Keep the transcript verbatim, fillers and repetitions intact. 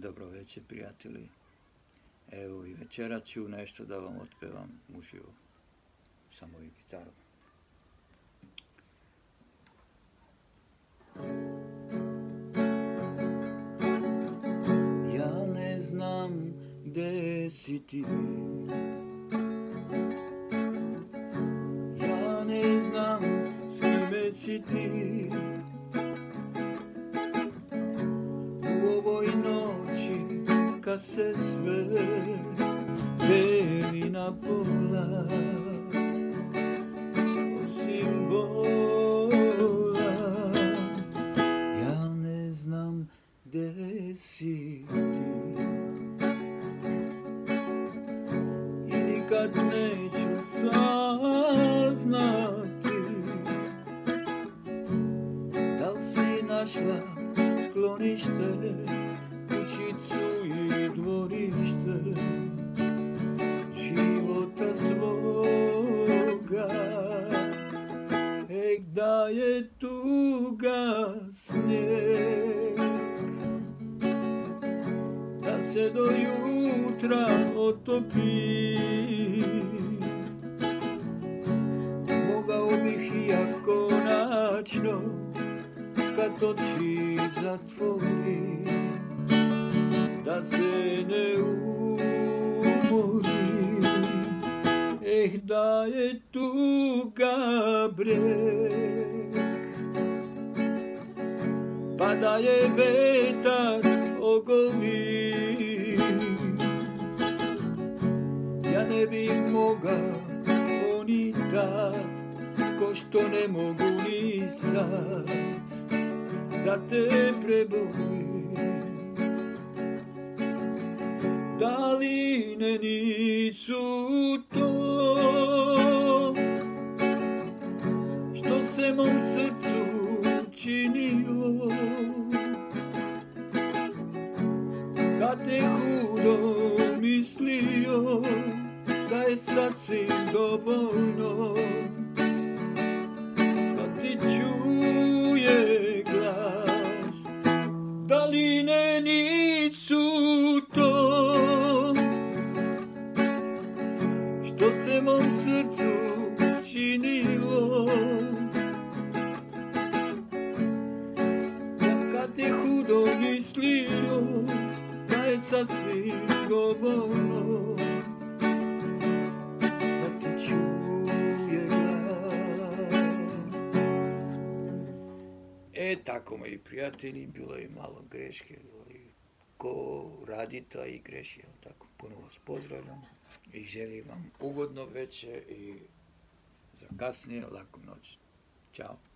Dobro večer, prijatelji. Evo i večera ću nešto da vam otpevam uživo. Samo i gitarom. Ja ne znam gde si ti, ja ne znam s kime si ti, u ovoj noći kad se sve deli na pola, osim bola. Ja ne znam gde si ti i nikad neću saznati da li si našla sklonište, kućicu i dvorište života svoga. Ek da je tuga snijeg, da se do jutra otopi, mogao bih i ja konačno kad oči zatvori, da se ne umorim. Eh, da je tuga breg, pa da je vetar ogoli, ja ne bih mogao ni tad, ko što ne mogu ni sad, da te prebolim. Daline nisu to što se mom srcu činilo, kad te hudo mislio da je sasvim dovoljno da ti čuje glas. Daline nisu to što se mom srcu činilo, kad te hudo mislio da je sasvim dovoljno da ti čuje glas. E, tako, moji prijatelji, bilo je malo greške, ali ko radi taj i greši, jel tako? Puno vas pozdravljam i želim vam ugodno večer i za kasnije laku noć. Ćao.